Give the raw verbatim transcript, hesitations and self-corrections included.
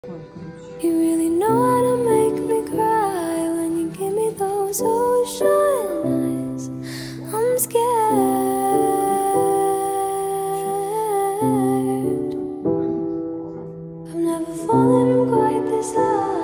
You really know how to make me cry when you give me those ocean eyes. I'm scared. I've never fallen quite this high.